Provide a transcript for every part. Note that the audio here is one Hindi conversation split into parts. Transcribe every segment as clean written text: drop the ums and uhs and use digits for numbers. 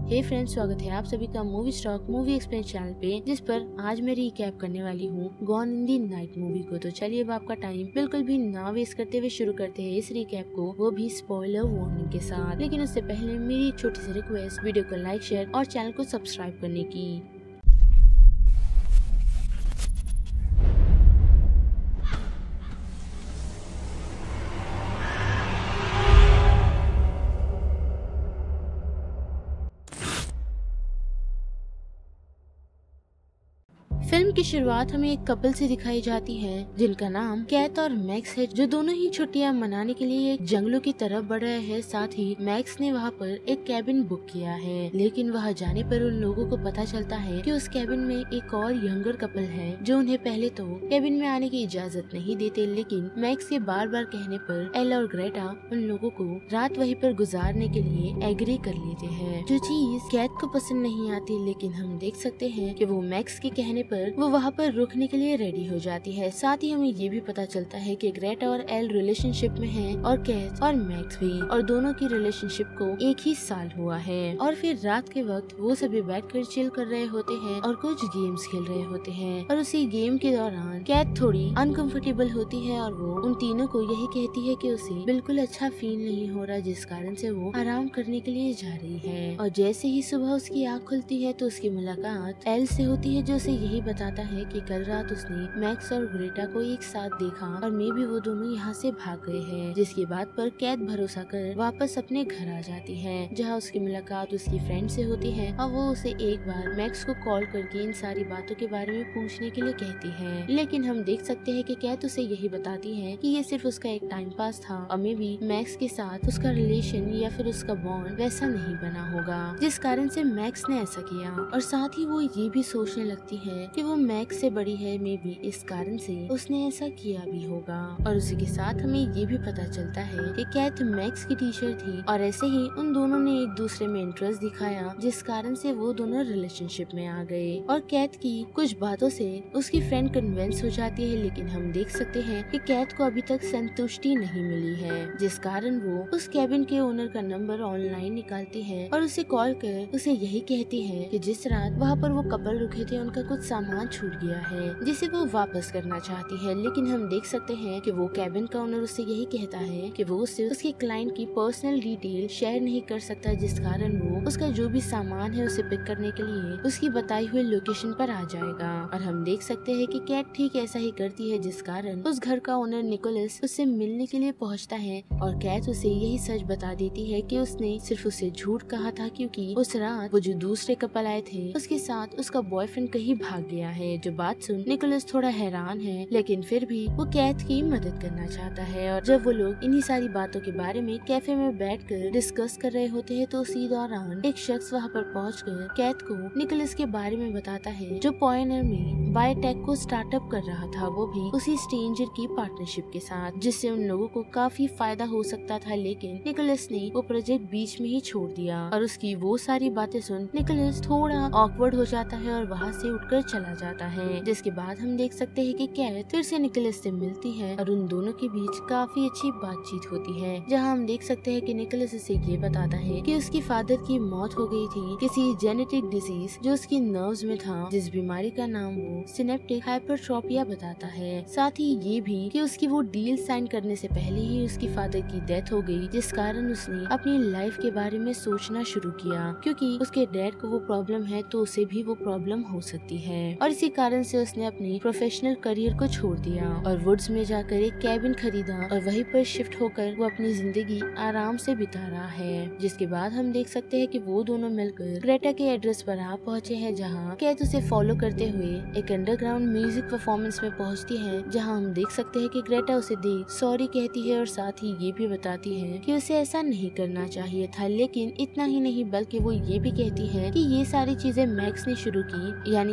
हे फ्रेंड्स, स्वागत है आप सभी का movie stock movie explain channel पे, जिस पर आज मैं रिकैप करने वाली हूँ gone in the night movie को। तो चलिए अब आपका टाइम बिल्कुल भी ना वेस्ट करते हुए शुरू करते हैं इस रिकैप को, वो भी स्पॉइलर वार्निंग के साथ। लेकिन उससे पहले मेरी एक छोटी सी रिक्वेस्ट, वीडियो को लाइक, शेयर और चैनल को सब्सक्राइब करने की। फिल्म की शुरुआत हमें एक कपल से दिखाई जाती है जिनका नाम कैथ और मैक्स है, जो दोनों ही छुट्टियां मनाने के लिए एक जंगलों की तरफ बढ़ रहे हैं। साथ ही मैक्स ने वहां पर एक कैबिन बुक किया है, लेकिन वहां जाने पर उन लोगों को पता चलता है कि उस कैबिन में एक और यंगर कपल है जो उन्हें पहले तो कैबिन में आने की इजाजत नहीं देते, लेकिन मैक्स के बार बार कहने पर एल और ग्रेटा उन लोगों को रात वहीं पर गुजारने के लिए एग्री कर लेते हैं, जो चीज कैथ को पसंद नहीं आती। लेकिन हम देख सकते हैं कि वो मैक्स के कहने पर वो वहाँ पर रुकने के लिए रेडी हो जाती है। साथ ही हमें ये भी पता चलता है कि ग्रेटा और एल रिलेशनशिप में हैं और कैथ और मैक्स भी, और दोनों की रिलेशनशिप को एक ही साल हुआ है। और फिर रात के वक्त वो सभी बैठकर चिल कर रहे होते हैं और कुछ गेम्स खेल रहे होते हैं, और उसी गेम के दौरान कैथ थोड़ी अनकंफर्टेबल होती है और वो उन तीनों को यही कहती है कि उसे बिल्कुल अच्छा फील नहीं हो रहा, जिस कारण से वो आराम करने के लिए जा रही है। और जैसे ही सुबह उसकी आँख खुलती है तो उसकी मुलाकात एल से होती है, जो उसे यही बताता है कि कल रात उसने मैक्स और ग्रेटा को एक साथ देखा और मे भी वो दोनों यहाँ से भाग गए हैं। जिसकी बात पर कैथ भरोसा कर वापस अपने घर आ जाती है, जहाँ उसकी मुलाकात उसकी फ्रेंड से होती है और वो उसे एक बार मैक्स को कॉल करके इन सारी बातों के बारे में पूछने के लिए कहती है। लेकिन हम देख सकते हैं कि कैथ उसे यही बताती है कि ये सिर्फ उसका एक टाइम पास था और मे भी मैक्स के साथ उसका रिलेशन या फिर उसका बॉन्ड वैसा नहीं बना होगा, जिस कारण से मैक्स ने ऐसा किया। और साथ ही वो ये भी सोचने लगती है कि वो मैक्स से बड़ी है, मे भी इस कारण से उसने ऐसा किया भी होगा। और उसी के साथ हमें ये भी पता चलता है कि कैथ मैक्स की टीचर थी और ऐसे ही उन दोनों ने एक दूसरे में इंटरेस्ट दिखाया, जिस कारण से वो दोनों रिलेशनशिप में आ गए। और कैथ की कुछ बातों से उसकी फ्रेंड कन्विंस हो जाती है, लेकिन हम देख सकते हैं कि कैथ को अभी तक संतुष्टि नहीं मिली है, जिस कारण वो उस कैबिन के ओनर का नंबर ऑनलाइन निकालती है और उसे कॉल कर उसे यही कहती है कि जिस रात वहाँ पर वो कपल रुके थे उनका कुछ सामान छूट गया है, जिसे वो वापस करना चाहती है। लेकिन हम देख सकते हैं कि वो कैबिन का ओनर उससे यही कहता है कि वो उससे उसके क्लाइंट की पर्सनल डिटेल शेयर नहीं कर सकता, जिस कारण वो उसका जो भी सामान है उसे पिक करने के लिए उसकी बताई हुई लोकेशन पर आ जाएगा। और हम देख सकते हैं कि कैट ठीक ऐसा ही करती है, जिस कारण उस घर का ओनर निकोलस उससे मिलने के लिए पहुँचता है और कैट उसे यही सच बता देती है कि उसने सिर्फ उसे झूठ कहा था, क्योंकि उस रात वो जो दूसरे कपल आए थे उसके साथ उसका बॉयफ्रेंड कहीं भाग गया है। जो बात सुन निकोलस थोड़ा हैरान है, लेकिन फिर भी वो कैथ की मदद करना चाहता है। और जब वो लोग इन्हीं सारी बातों के बारे में कैफे में बैठकर डिस्कस कर रहे होते हैं तो उसी दौरान एक शख्स वहाँ पर पहुंचकर कैथ को निकोलस के बारे में बताता है, जो पॉइनर में बायोटेक को स्टार्टअप कर रहा था, वो भी उसी स्ट्रेंजर की पार्टनरशिप के साथ, जिससे उन लोगों को काफी फायदा हो सकता था। लेकिन निकोलस ने वो प्रोजेक्ट बीच में ही छोड़ दिया और उसकी वो सारी बातें सुन निकोलस थोड़ा ऑकवर्ड हो जाता है और वहाँ से उठकर चला जाता है। जिसके बाद हम देख सकते हैं कि कैथ फिर से निकोलस से मिलती है और उन दोनों के बीच काफी अच्छी बातचीत होती है, जहां हम देख सकते हैं कि निकोलस उसे ये बताता है कि उसकी फादर की मौत हो गई थी किसी जेनेटिक डिजीज जो उसकी नर्व्स में था, जिस बीमारी का नाम वो सिनेप्टिक हाइपरट्रोपिया बताता है। साथ ही ये भी कि उसकी वो डील साइन करने से पहले ही उसकी फादर की डेथ हो गई, जिस कारण उसने अपनी लाइफ के बारे में सोचना शुरू किया, क्योंकि उसके डैड को वो प्रॉब्लम है तो उसे भी वो प्रॉब्लम हो सकती है। और इसी कारण से उसने अपनी प्रोफेशनल करियर को छोड़ दिया और वुड्स में जाकर एक कैबिन खरीदा और वहीं पर शिफ्ट होकर वो अपनी जिंदगी आराम से बिता रहा है। जिसके बाद हम देख सकते हैं कि वो दोनों मिलकर ग्रेटा के एड्रेस पर आ पहुंचे हैं, जहां कैथ उसे फॉलो करते हुए एक अंडरग्राउंड म्यूजिक परफॉर्मेंस में पहुंचती है, जहां हम देख सकते हैं कि ग्रेटा उसे देख सॉरी कहती है और साथ ही ये भी बताती है कि उसे ऐसा नहीं करना चाहिए था। लेकिन इतना ही नहीं, बल्कि वो ये भी कहती है कि ये सारी चीजें मैक्स ने शुरू की, यानी कि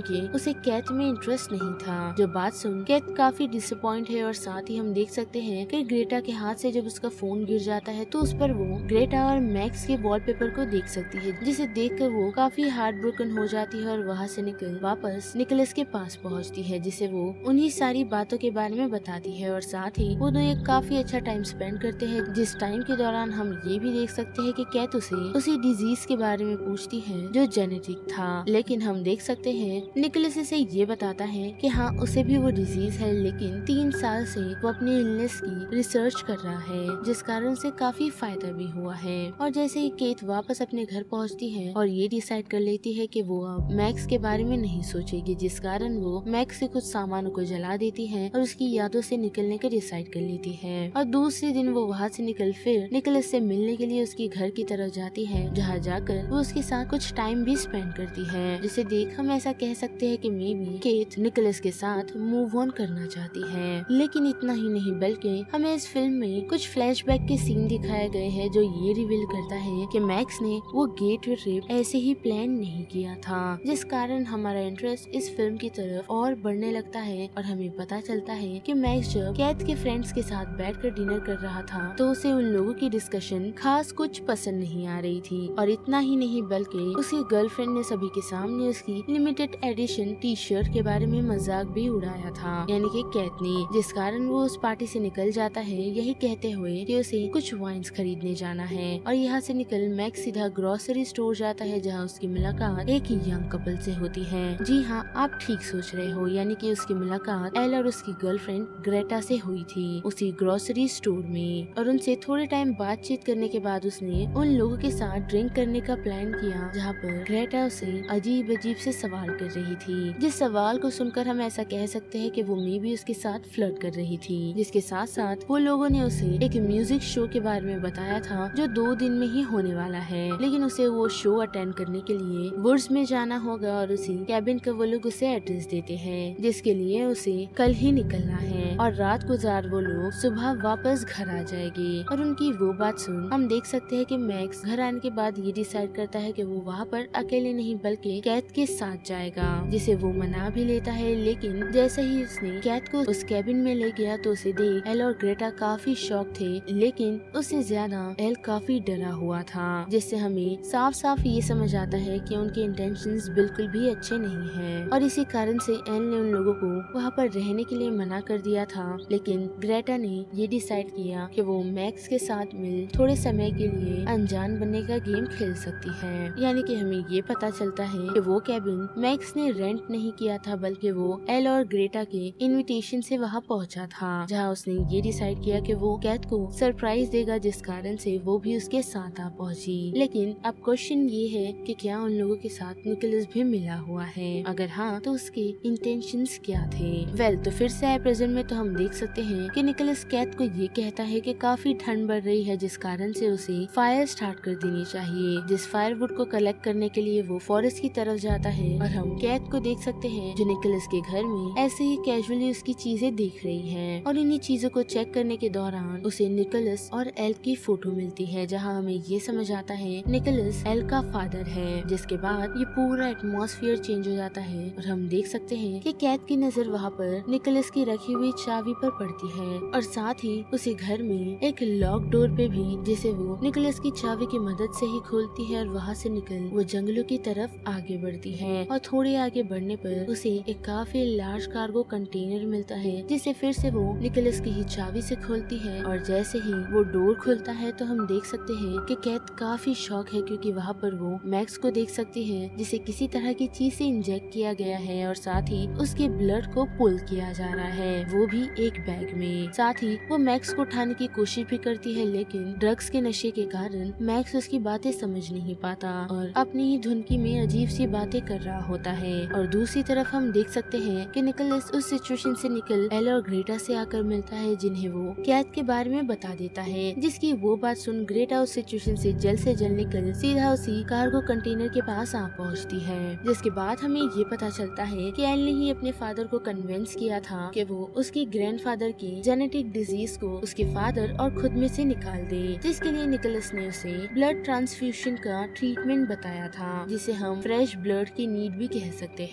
उसे कैथ में इंटरेस्ट नहीं था। जो बात सुन कैथ काफी डिसअपॉइंट है और साथ ही हम देख सकते हैं कि ग्रेटा के हाथ से जब उसका फोन गिर जाता है तो उस पर वो ग्रेटा और मैक्स के वॉलपेपर को देख सकती है, जिसे देखकर वो काफी हार्ट ब्रोकन हो जाती है और वहाँ से निकल वापस निकोलस के पास पहुँचती है, जिसे वो उन्हीं सारी बातों के बारे में बताती है और साथ ही वो दोनों एक काफी अच्छा टाइम स्पेंड करते हैं, जिस टाइम के दौरान हम ये भी देख सकते हैं कि कैथ उसे उसी डिजीज के बारे में पूछती है जो जेनेटिक था। लेकिन हम देख सकते हैं निकोलस इसे ये बताता है कि हाँ उसे भी वो डिजीज है, लेकिन 3 साल से वो अपनी इलनेस की रिसर्च कर रहा है, जिस कारण से काफी फायदा भी हुआ है। और जैसे ही केथ वापस अपने घर पहुंचती है और ये डिसाइड कर लेती है कि वो अब मैक्स के बारे में नहीं सोचेगी, जिस कारण वो मैक्स से कुछ सामानों को जला देती है और उसकी यादों से निकलने का डिसाइड कर लेती है। और दूसरे दिन वो वहाँ से निकल फिर निकोलस से मिलने के लिए उसके घर की तरफ जाती है, जहाँ जाकर वो उसके साथ कुछ टाइम भी स्पेंड करती है, जिसे देख हम ऐसा कह सकते हैं कि मे बी केथ निकोलस के साथ मूव ऑन करना चाहती है। लेकिन इतना ही नहीं बल्कि हमें इस फिल्म में कुछ फ्लैशबैक के सीन दिखाए गए हैं जो ये रिवील करता है कि मैक्स ने वो गेटवे ट्रिप ऐसे ही प्लान नहीं किया था, जिस कारण हमारा इंटरेस्ट इस फिल्म की तरफ और बढ़ने लगता है और हमें पता चलता है कि मैक्स जब कैथ के फ्रेंड्स के साथ बैठकर डिनर कर रहा था तो उसे उन लोगों की डिस्कशन खास कुछ पसंद नहीं आ रही थी। और इतना ही नहीं बल्कि उसकी गर्लफ्रेंड ने सभी के सामने उसकी लिमिटेड एडिशन टी शर्ट के बारे में मजाक भी उड़ाया था, यानी कि कैथ ने, जिस कारण वो उस पार्टी से निकल जाता है यही कहते हुए कि उसे कुछ वाइन्स खरीदने जाना है। और यहाँ से निकल मैक्स सीधा ग्रोसरी स्टोर जाता है, जहाँ उसकी मुलाकात एक यंग कपल से होती है। जी हाँ, आप ठीक सोच रहे हो, यानी कि उसकी मुलाकात एल और उसकी गर्लफ्रेंड ग्रेटा से हुई थी उसी ग्रोसरी स्टोर में। और उनसे थोड़े टाइम बातचीत करने के बाद उसने उन लोगों के साथ ड्रिंक करने का प्लान किया, जहाँ पर ग्रेटा उसे अजीब अजीब से सवाल कर रही थी, जिस सवाल को सुनकर हम ऐसा कह सकते हैं कि वो मे भी उसके साथ फ्लर्ट कर रही थी। जिसके साथ साथ वो लोगों ने उसे एक म्यूजिक शो के बारे में बताया था जो 2 दिन में ही होने वाला है, लेकिन उसे वो शो अटेंड करने के लिए वुड्स में जाना होगा और उसी कैबिन का वो लोग उसे एड्रेस देते हैं, जिसके लिए उसे कल ही निकलना है और रात गुजार वो लोग सुबह वापस घर आ जाएंगे। और उनकी वो बात सुन हम देख सकते हैं कि मैक्स घर आने के बाद ये डिसाइड करता है कि वो वहाँ पर अकेले नहीं बल्कि कैथ के साथ जाएगा, जिसे वो मना भी लेता है। लेकिन जैसे ही उसने कैथ को उस कैबिन में ले गया तो उसे देख एल और ग्रेटा काफी शॉक थे, लेकिन उससे ज्यादा एल काफी डरा हुआ था, जिससे हमें साफ साफ ये समझ आता है कि उनके इंटेंशंस बिल्कुल भी अच्छे नहीं हैं। और इसी कारण से एल ने उन लोगों को वहाँ पर रहने के लिए मना कर दिया था। लेकिन ग्रेटा ने ये डिसाइड किया कि वो मैक्स के साथ मिल थोड़े समय के लिए अनजान बनने का गेम खेल सकती है, यानी कि हमें ये पता चलता है कि वो कैबिन मैक्स ने रेंट नहीं किया था बल्कि वो एल और ग्रेटा के इनविटेशन से वहाँ पहुँचा था, जहाँ उसने ये डिसाइड किया कि वो कैथ को सरप्राइज देगा, जिस कारण से वो भी उसके साथ आ पहुँची। लेकिन अब क्वेश्चन ये है कि क्या उन लोगों के साथ निकोलस भी मिला हुआ है, अगर हाँ तो उसके इंटेंशंस क्या थे। वेल तो फिर से प्रेजेंट में तो हम देख सकते हैं कि निकोलस कैथ को ये कहता है कि काफी ठंड बढ़ रही है, जिस कारण से उसे फायर स्टार्ट कर देनी चाहिए। जिस फायरवुड को कलेक्ट करने के लिए वो फॉरेस्ट की तरफ जाता है और हम कैथ को देख सकते हैं जो निकोलस के घर में ऐसे ही कैजुअली उसकी चीजें देख रही है। और इन्हीं चीजों को चेक करने के दौरान उसे निकोलस और एल की फोटो मिलती है, जहाँ हमें ये समझ आता है निकोलस एल का फादर है। जिसके बाद ये पूरा एटमॉस्फेयर चेंज हो जाता है और हम देख सकते हैं कि कैथ की नजर वहाँ पर निकोलस की रखी हुई चाबी पर पड़ती है और साथ ही उसी घर में एक लॉक डोर पे भी, जिसे वो निकोलस की चाबी की मदद से ही खोलती है और वहाँ से निकल वो जंगलों की तरफ आगे बढ़ती है। और थोड़े आगे बढ़ने पर उसे एक काफी लार्ज कार्गो कंटेनर मिलता है, जिसे फिर से वो निकोलस की ही चाबी से खोलती है। और जैसे ही वो डोर खुलता है तो हम देख सकते हैं कि कैथ काफी शॉक है, क्योंकि वहाँ पर वो मैक्स को देख सकती है जिसे किसी तरह की चीज से इंजेक्ट किया गया है और साथ ही उसके ब्लड को पुल किया जा रहा है, वो भी एक बैग में। साथ ही वो मैक्स को उठाने की कोशिश भी करती है, लेकिन ड्रग्स के नशे के कारण मैक्स उसकी बातें समझ नहीं पाता और अपनी ही धुनकी में अजीब सी बातें कर रहा होता है। और दूसरी तरफ हम देख सकते हैं कि निकोलस उस सिचुएशन से निकल एल और ग्रेटा से आकर मिलता है, जिन्हें वो कैथ के बारे में बता देता है, जिसकी वो बात सुन ग्रेटा उस सिचुएशन से जल्द निकल सीधा उसी कार्गो कंटेनर के पास आ पहुंचती है। जिसके बाद हमें ये पता चलता है कि एल ने ही अपने फादर को कन्विंस किया था कि वो उसके ग्रैंडफादर की जेनेटिक डिजीज को उसके फादर और खुद में से निकाल दे, जिसके लिए निकोलस ने उसे ब्लड ट्रांसफ्यूजन का ट्रीटमेंट बताया था, जिसे हम फ्रेश ब्लड की नीड भी कह सकते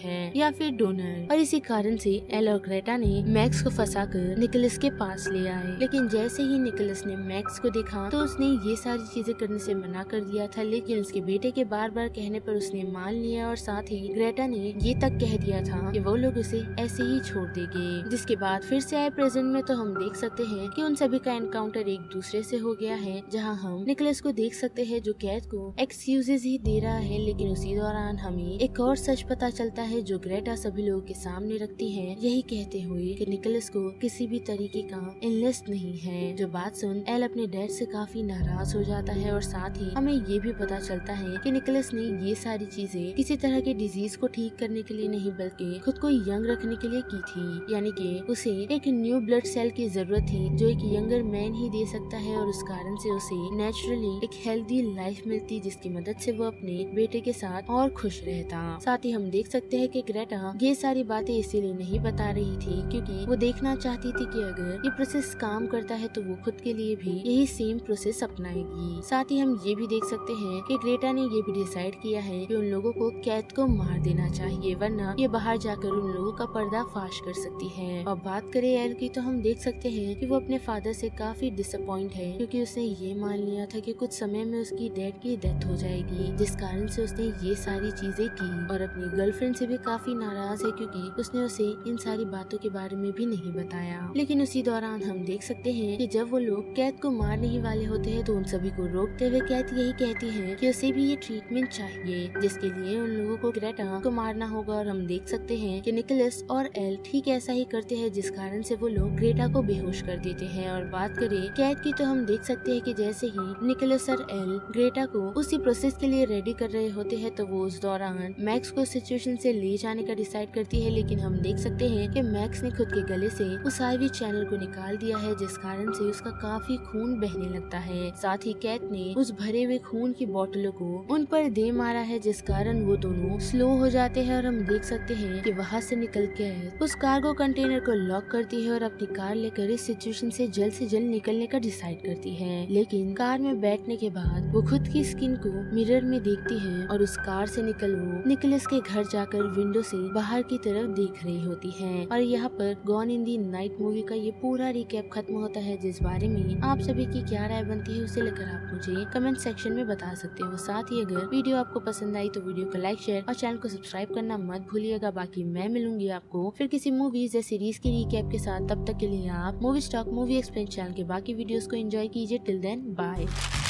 है या फिर डोनर। और इसी कारण से एल और ग्रेटा ने मैक्स को फंसाकर निकोलस के पास ले आए। लेकिन जैसे ही निकोलस ने मैक्स को देखा तो उसने ये सारी चीजें करने से मना कर दिया था, लेकिन उसके बेटे के बार बार कहने पर उसने मान लिया और साथ ही ग्रेटा ने ये तक कह दिया था कि वो लोग उसे ऐसे ही छोड़ देंगे। जिसके बाद फिर से आए प्रेजेंट में तो हम देख सकते हैं कि उन सभी का एनकाउंटर एक दूसरे से हो गया है, जहां हम निकोलस को देख सकते हैं जो कैद को एक्सक्यूजेस ही दे रहा है। लेकिन उसी दौरान हमें एक और सच पता चलता है जो ग्रेटा सभी लोगों के सामने रखती है, यही कहते हुए कि निकोलस को किसी भी तरीके का इलनेस नहीं है। जो बात सुन एल अपने डैड से काफी नाराज हो जाता है और साथ ही हमें ये भी पता चलता है कि निकोलस ने ये सारी चीजें किसी तरह के डिजीज को ठीक करने के लिए नहीं बल्कि खुद को यंग रखने के लिए की थी, यानी कि उसे एक न्यू ब्लड सेल की जरूरत थी जो एक यंगर मैन ही दे सकता है और उस कारण से उसे नेचुरली एक हेल्दी लाइफ मिलती जिसकी मदद से वो अपने बेटे के साथ और खुश रहता। साथ ही हम देख सकते हैं कि ग्रेटा ये सारी बातें इसीलिए नहीं बता रही थी क्योंकि वो देखना चाहती थी कि अगर ये प्रोसेस काम करता है तो वो खुद के लिए भी यही सेम प्रोसेस अपनाएगी। साथ ही हम ये भी देख सकते हैं कि ग्रेटा ने ये भी डिसाइड किया है कि उन लोगों को कैद को मार देना चाहिए, वरना ये बाहर जाकर उन लोगों का पर्दाफाश कर सकती है। और बात करें एल की तो हम देख सकते हैं कि वो अपने फादर से काफी डिसअपॉइंट है क्योंकि उसने ये मान लिया था कि कुछ समय में उसकी डैड की डेथ हो जाएगी, जिस कारण से उसने ये सारी चीजें की। और अपनी गर्लफ्रेंड से भी काफी नाराज है क्योंकि उसने उसे इन सारी बातों के बारे में भी नहीं बताया। लेकिन उसी दौरान हम देख सकते हैं कि जब वो लोग कैद को मारने ही वाले होते हैं तो उन सभी को रोकते हुए कैद यही कहती है कि उसे भी ये ट्रीटमेंट चाहिए, जिसके लिए उन लोगों को ग्रेटा को मारना होगा। और हम देख सकते हैं कि निकोलस और एल ठीक ऐसा ही करते हैं, जिस कारण से वो लोग ग्रेटा को बेहोश कर देते हैं। और बात करें कैद की तो हम देख सकते हैं कि जैसे ही निकोलस और एल ग्रेटा को उसी प्रोसेस के लिए रेडी कर रहे होते हैं तो वो उस दौरान मैक्स को सिचुएशन से ले जाने का डिसाइड करती है। लेकिन हम देख सकते हैं कि मैक्स ने खुद के गले से उस आईवी चैनल को निकाल दिया है, जिस कारण से उसका काफी खून बहने लगता है। साथ ही कैद ने उस भरे हुए खून की बोतलों को उन पर दे मारा है, जिस कारण वो दोनों स्लो हो जाते हैं। और हम देख सकते हैं कि वहाँ से निकल के उस कार्गो कंटेनर को लॉक करती है और अपनी कार लेकर इस सिचुएशन से जल्द निकलने का डिसाइड करती है। लेकिन कार में बैठने के बाद वो खुद की स्किन को मिरर में देखती है और उस कार से निकल वो निकोलस के घर जाकर विंडो से बाहर की तरफ देख रही होती है। और यहाँ पर gone in the night movie का ये पूरा रिकैप खत्म होता है, जिस बारे में आप सभी की क्या राय बनती है उसे लेकर आप मुझे कमेंट सेक्शन में बता सकते हो। साथ ही अगर वीडियो आपको पसंद आई तो वीडियो को लाइक, शेयर और चैनल को सब्सक्राइब करना मत भूलिएगा। बाकी मैं मिलूंगी आपको फिर किसी मूवीज या सीरीज की रिकैप के साथ। तब तक के लिए आप movie stock movie explain channel के बाकी वीडियोस को एंजॉय कीजिए। Till then bye.